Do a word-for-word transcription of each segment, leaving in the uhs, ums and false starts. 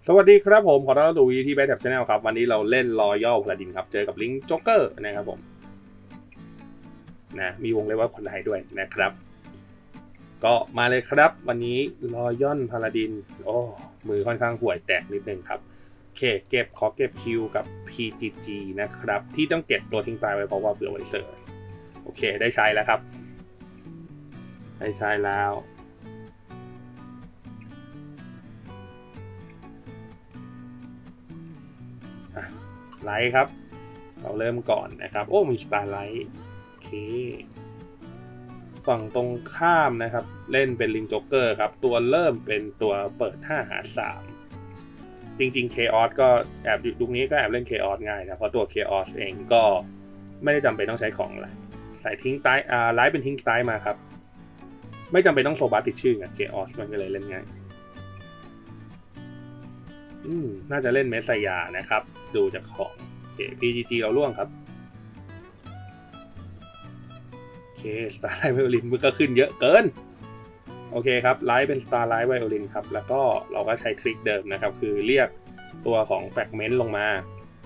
สวัสดีครับผมขอต้อนรับสู่ วี ที Bad Tab Channel ครับวันนี้เราเล่น Royal Paladin ครับเจอกับลิงก์จ็อกเกอร์นะครับผมนะมีวงเล็บว่าคนไทยด้วยนะครับก็มาเลยครับวันนี้ Royal Paladin โอ้มือค่อนข้างห่วยแตกนิดนึงครับโอเคเก็บขอเก็บคิวกับ พี จี จี นะครับที่ต้องเก็บตัวทิ้งตายไว้เพราะว่าเผื่อไว้เสิร์ฟโอเคได้ใช้แล้วครับได้ใช้แล้วไลท์ครับเราเริ่มก่อนนะครับโอ้มีสตาร์ไลท์โอเคฝั่งตรงข้ามนะครับเล่นเป็นลิงจ็อกเกอร์ครับตัวเริ่มเป็นตัวเปิดห้าหาสามจริงๆ Chaos ก็แอบยุคนี้ก็แอบเล่น Chaos ง่ายนะเพราะตัว Chaos เองก็ไม่ได้จำเป็นต้องใช้ของอะไรใส่ทิ้งใต้อ่าไลท์เป็นทิ้งใต้มาครับไม่จำเป็นต้องโซบาติดชื่อไง Chaos มันก็เลยเล่นง่ายอืมน่าจะเล่นเมสไซยานะครับดูจากของโอเค พี จี จี เราล่วงครับโอเคสตาร์ไลท์ไวโอลินมันก็ขึ้นเยอะเกินโอเคครับไลท์เป็นสตาร์ไลท์ไวโอลินครับแล้วก็เราก็ใช้ทริคเดิมนะครับคือเรียกตัวของแฟกเมนต์ลงมา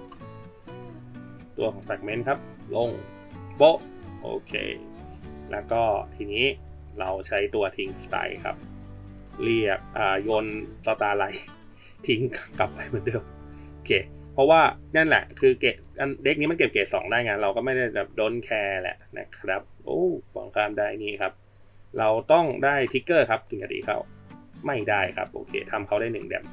ตัวของแฟกเมนต์ครับลงโบโอเคแล้วก็ทีนี้เราใช้ตัวทิ้งสไตล์ครับเรียกอ่าโยนสตาร์ไลท์ทิ้งกลับไปเหมือนเดิมโอเคเพราะว่านั่นแหละคือเกตเด็กนี้มันเก็บเกตสองได้ไงเราก็ไม่ได้แบบโดนแคร์แหละนะครับโอ้สองข้ามได้นี่ครับเราต้องได้ทิกเกอร์ครับถึงจะดีเข้าไม่ได้ครับโอเคทำเขาได้หนึ่งแดม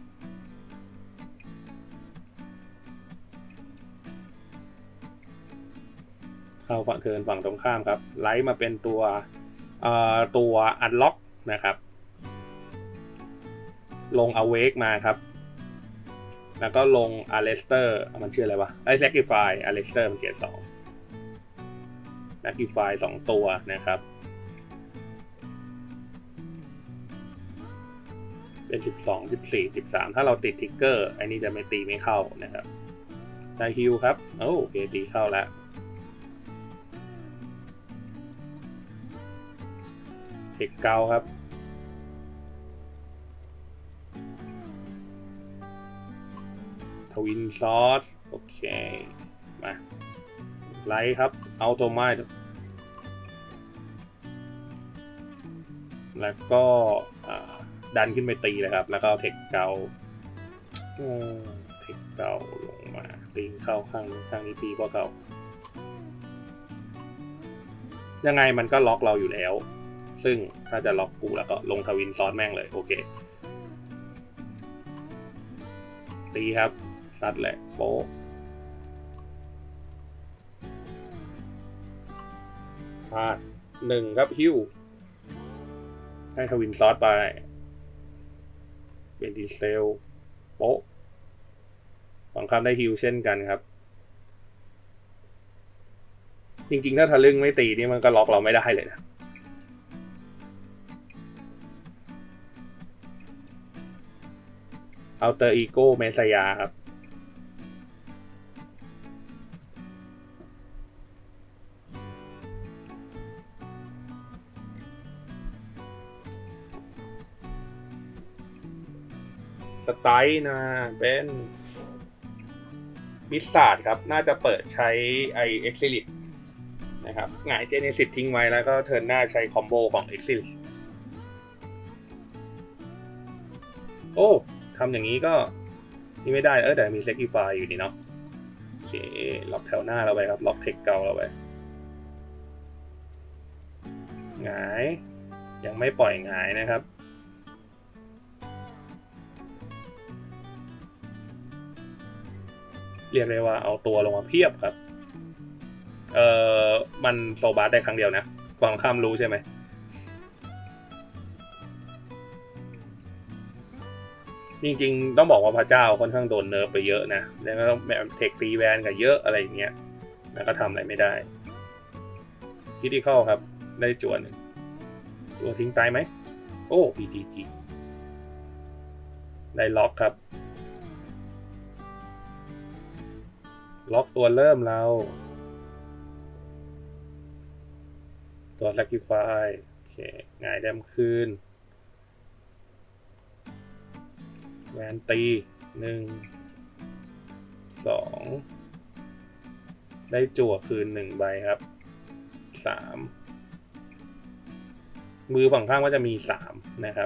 เข้าฝั่งเทิร์นฝั่งตรงข้ามครับไลท์มาเป็นตัวตัวอันล็อกนะครับลงอเวกมาครับแล้วก็ลงอาร์เลสเตอร์มันชื่ออะไรวะไอ้แซกิฟายอาร์เลสเตอร์มันเกียร์สองแซกิฟายสองตัวนะครับเป็นสิบสอง สิบสี่ สิบสามถ้าเราติดทิกเกอร์อันนี้จะไม่ตีไม่เข้านะครับได้ฮิลครับโอเคตีเข้าแล้วเทคเกาครับทวินซอสโอเคมาไลท์ครับอัลโตไมท์แล้วก็ดันขึ้นไปตีเลยครับแล้วก็เทคเกาเทคเกาลงมาตีเข้าข้างข้างนี้ตีพวกเขายังไงมันก็ล็อกเราอยู่แล้วซึ่งถ้าจะล็อกกูแล้วก็ลงทวินซอสแม่งเลยโอเคตีครับซัดแหละโป๊ะพลาดหนึ่งครับฮิวให้ทวินซอสไปเป็นดีเซลโป๊ะสองคำได้ฮิวเช่นกันครับจริงๆถ้าทะลึ่งไม่ตีนี่มันก็ล็อกเราไม่ได้เลยนะอัลเตอร์อีโก้เมสยาครับสไตล์นะเป็นมิสซาร์ดครับน่าจะเปิดใช้ไอเอ็กซิลิตนะครับหงายเจเนซิสทิ้งไว้แล้วก็เทิร์นหน้าใช้คอมโบของเอ็กซิลิตโอ้ทำอย่างนี้ก็นี่ไม่ได้เออแต่มีเซกิฟายอยู่นี่เนาะโอเคล็อกแถวหน้าเราไปครับล็อกเทคเก่าเราไปหงายยังไม่ปล่อยหงายนะครับเรียกได้ว่าเอาตัวลงมาเพียบครับเอ่อมันโซบาร์ได้ครั้งเดียวนะฝั่งข้ามรู้ใช่ไหมจริงๆต้องบอกว่าพระเจ้าค่อนข้างโดนเนิร์ฟไปเยอะนะแล้วก็แบบเทคตีแวนกับเยอะอะไรอย่างเงี้ยแล้วก็ทำอะไรไม่ได้คิดที่เข้าครับได้จวนหนึ่งตัวทิ้งตายไหมโอ้ พี จี จี ได้ล็อกครับล็อกตัวเริ่มเราตัว Sacrifice โอเคหงายแดมคืนแวนตีหนึ่งสองได้จั่วคืนหนึ่งใบครับสามมือฝั่งข้างก็จะมีสามนะครับ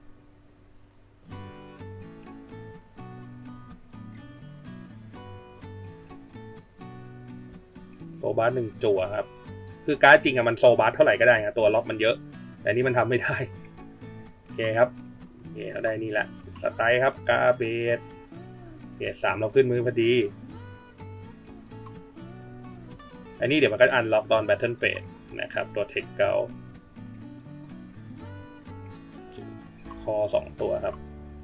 โซบาร์หนึ่งจั่วครับคือการ์ดจริงอะมันโซบาร์เท่าไหร่ก็ได้นะตัวล็อกมันเยอะแต่นี่มันทำไม่ได้โอเคครับโอเคเราได้นี่แหละสไตล์ครับกาเบสเกรดสามเราขึ้นมือพอดีอันนี้เดี๋ยวมันก็อันล็อกตอนแบทเทิลเฟสนะครับตัวเทคเกลคอสองตัวครับ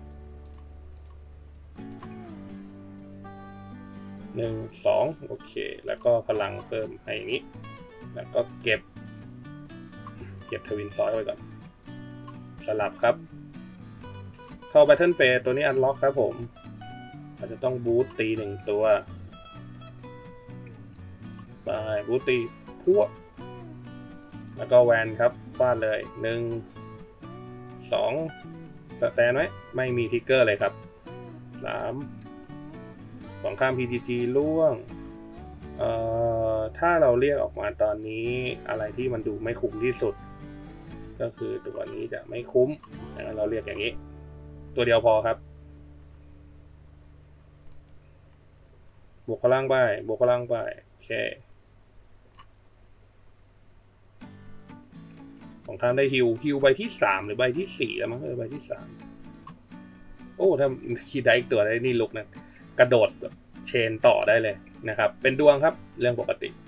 หนึ่งสองโอเคแล้วก็พลังเพิ่มให้อย่างนี้แล้วก็เก็บเก็บทวินซอยไว้ก่อนสลับครับเข้าแบทเทิลเฟสตัวนี้อันล็อกครับผมอาจจะต้องบูสต์ตีหนึ่งตัวไปบูสต์ตีพวกแล้วก็แวนครับฟาดเลยหนึ่งสองสแตนไว้ไม่มีทิกเกอร์เลยครับสามสองข้าม พี จี จี ล่วงเอ่อถ้าเราเรียกออกมาตอนนี้อะไรที่มันดูไม่คุ้มที่สุดก็คือตัวนี้จะไม่คุ้มงั้นเราเรียกอย่างนี้ตัวเดียวพอครับบวกพลังไปบวกพลังไปโอเคของทางได้ฮิวฮิวใบที่สามหรือใบที่สี่แล้วมั้งเออใบที่สามโอ้ถ้าคีย์ได้อีกตัวได้นี่ลุกนะกระโดดแบบเชนต่อได้เลยนะครับเป็นดวงครับเรื่องปกติ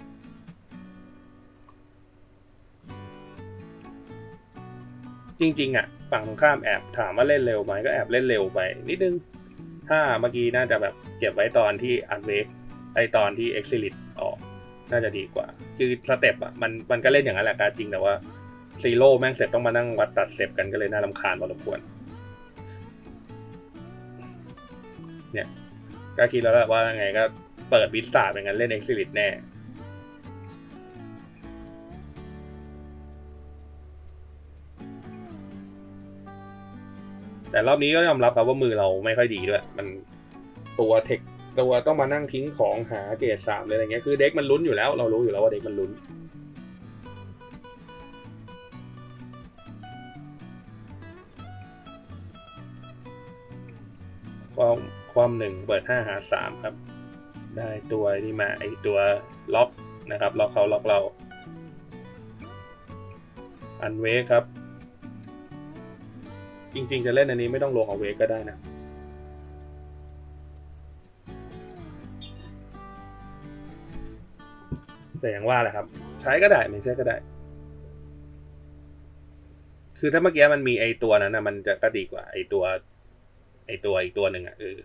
จริงๆอ่ะฝั่งตรงข้ามแอบถามว่าเล่นเร็วไหมก็แอบเล่นเร็วไปนิดนึงถ้าเมื่อกี้น่าจะแบบเก็บไว้ตอนที่อันเวกไอตอนที่เอ็กซิลิตออกน่าจะดีกว่าคือสเต็ปอ่ะมันมันก็เล่นอย่างนั้นแหละการจริงแต่ว่าซีโร่แม่งเสร็จต้องมานั่งวัดตัดเสร็จกันก็เลยน่ารำคาญพอสมควรเนี่ยก็คิดแล้วว่าไงก็เปิดวิสตาเป็นงั้นเล่นเอ็กซิลิตแน่แต่รอบนี้ก็ยอมรับครับว่ามือเราไม่ค่อยดีด้วยมันตัวเทคตัวต้องมานั่งทิ้งของหาเกรดสามเลยอะไรเงี้ยคือเด็กมันลุ้นอยู่แล้วเรารู้อยู่แล้วว่าเด็กมันลุ้นความความหนึ่งเปิดห้าหาสามครับได้ตัวนี้มาไอตัวล็อกนะครับล็อกเขาล็อกเราอันเวกครับจริงๆจะเล่นอันนี้ไม่ต้องลงเอาเวกก็ได้นะแต่อย่างว่าแหละครับใช้ก็ได้ไม่ใช่ก็ได้คือถ้าเมื่อกี้มันมีไอตัวนั้นนะมันจะก็ดีกว่าไอตัวไอตัวอีกตัวหนึ่งอ่ะเออ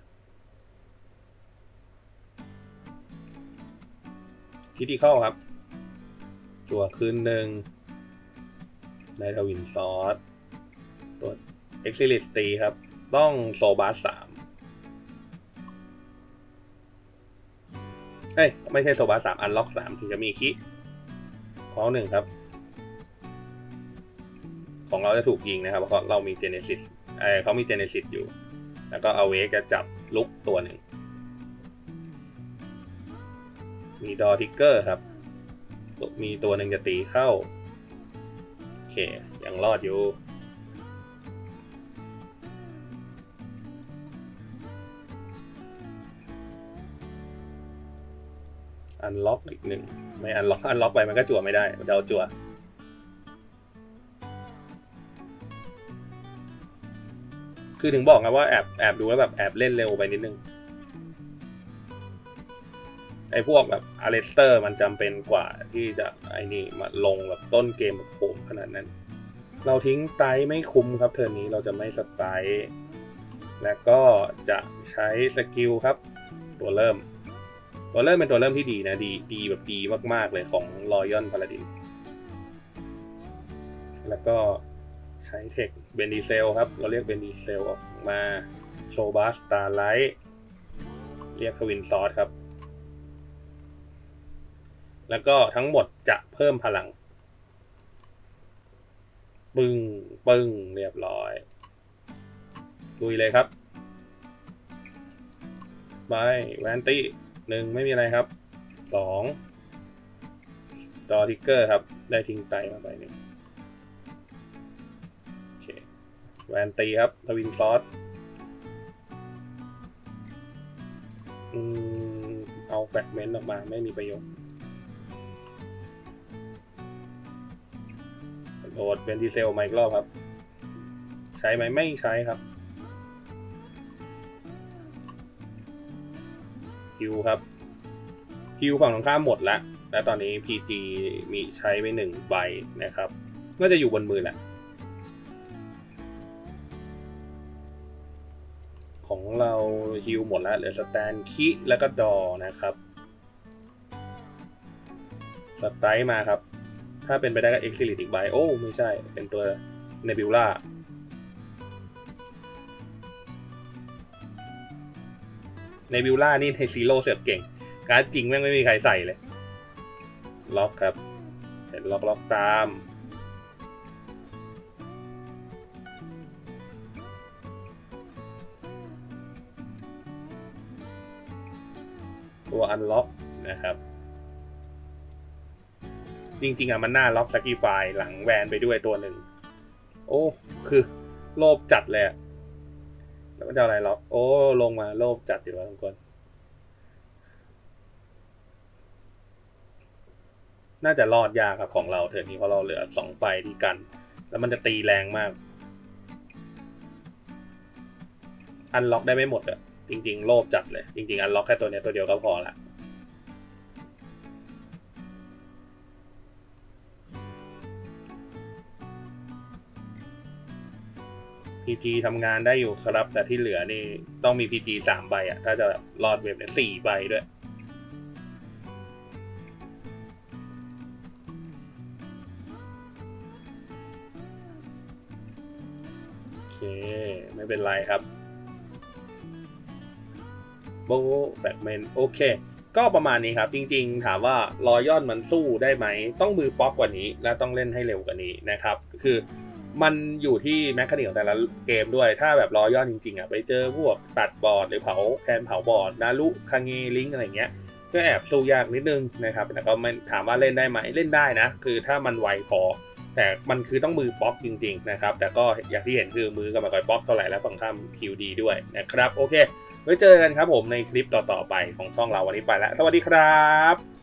คิดที่เข้าครับตัวคืนหนึ่งในทวินซอสตัวเอ็กซิลิตตีครับต้องโซบาสสามเอ้ยไม่ใช่โซบาสสามอันล็อกสามถึงจะมีคิของหนึ่งครับของเราจะถูกยิงนะครับเพราะเรามีเจเนซิสเอ้ยเขามีเจเนซิสอยู่แล้วก็เอาเวกจะจับลุกตัวหนึ่งมีดอทิกเกอร์ครับมีตัวหนึ่งจะตีเข้าโอเคยังรอดอยู่อันล็อกอีกหนึ่งไม่อันล็อกอันล็อกไปมันก็จั่วไม่ได้เดาจั่วคือถึงบอกนะว่าแอบแอบดูแล้วแบบแอบเล่นเร็วไปนิดนึงไอ้พวกแบบอเลสเตอร์มันจำเป็นกว่าที่จะไอ้นี่มาลงแบบต้นเกมแบบโขมขนาดนั้นเราทิ้งไตไม่คุ้มครับเทิร์นนี้เราจะไม่สไตล์แล้วก็จะใช้สกิลครับตัวเริ่มตัวเริ่มเป็นตัวเริ่มที่ดีนะดีดีแบบดีมากๆเลยของรอยัลพาลาดินแล้วก็ใช้เทคเบนดีเซลครับเราเรียกเบนดีเซลออกมาโซบาสตาร์ไลท์เรียกทวินซอสครับแล้วก็ทั้งหมดจะเพิ่มพลังปึ้งปึ้งเรียบร้อยลุยเลยครับใบแวนตี้หนึ่งไม่มีอะไรครับสองดอทิกเกอร์ครับได้ทิ้งไตมาใบหนึ่งโอเคแวนตีครับทวินซอสอืมเอาแฟกเมนต์ออกมาไม่มีประโยชน์โหลดเป็นดีเซลมาอีกรอบครับใช้ไหมไม่ใช้ครับฮิวครับฮิวฝั่งตรงข้ามหมดแล้วและตอนนี้ พี จี มีใช้ไปหนึ่งใบนะครับน่าจะอยู่บนมือแหละของเราฮิวหมดแล้วเหลือสแตนคิแล้วก็ดอนะครับสไตล์มาครับถ้าเป็นไปได้ก็เอ็กซิลิตอีกใบโอ้ไม่ใช่เป็นตัวเนบิวล่าในบิวล่านี่ในซีโร่เสือกเก่งการ์ดจริงแม่งไม่มีใครใส่เลยล็อกครับเห็นล็อกล็อกตามตัวอันล็อกนะครับจริงๆอ่ะมันน่าล็อกสกีไฟหลังแวนไปด้วยตัวหนึ่งโอ้คือโลภจัดเลยแล้วมันจะอะไรล็อกโอ้ลงมาโลภจัดอยู่แล้วทุกคนน่าจะรอดยากครับของเราเทิร์นนี้เพราะเราเหลือสองใบที่กันแล้วมันจะตีแรงมากอันล็อกได้ไม่หมดอ่ะจริงๆโลภจัดเลยจริงๆอันล็อกแค่ตัวนี้ตัวเดียวก็พอละพี จี ทำงานได้อยู่ครับแต่ที่เหลือนี่ต้องมี พี จี สามใบอ่ะถ้าจะแบบรอดเว็บเนี่ยสี่ใบด้วยโอเคไม่เป็นไรครับโบแฟกเมนโอเคก็ประมาณนี้ครับจริงๆถามว่ารอยอนมันสู้ได้ไหมต้องมือป๊อกกว่านี้และต้องเล่นให้เร็วกว่านี้นะครับคือมันอยู่ที่แมคคานิกของแต่ละเกมด้วยถ้าแบบรอย่อนจริงๆอ่ะไปเจอพวกตัดบอร์ดหรือเผาแทนเผาบอร์ดนารุคาเงลิงอะไรเงี้ยก็แอบสู้ยากนิดนึงนะครับแต่ก็ไม่ถามว่าเล่นได้ไหมเล่นได้นะคือถ้ามันไวพอแต่มันคือต้องมือป๊อกจริงๆนะครับแต่ก็อย่างที่เห็นคือมือก็ไม่ค่อยป๊อกเท่าไหร่แล้วฝั่งข้าม คิว ดี ด้วยนะครับโอเคไว้เจอกันครับผมในคลิปต่อๆไปของช่องเราวันนี้ไปแล้วสวัสดีครับ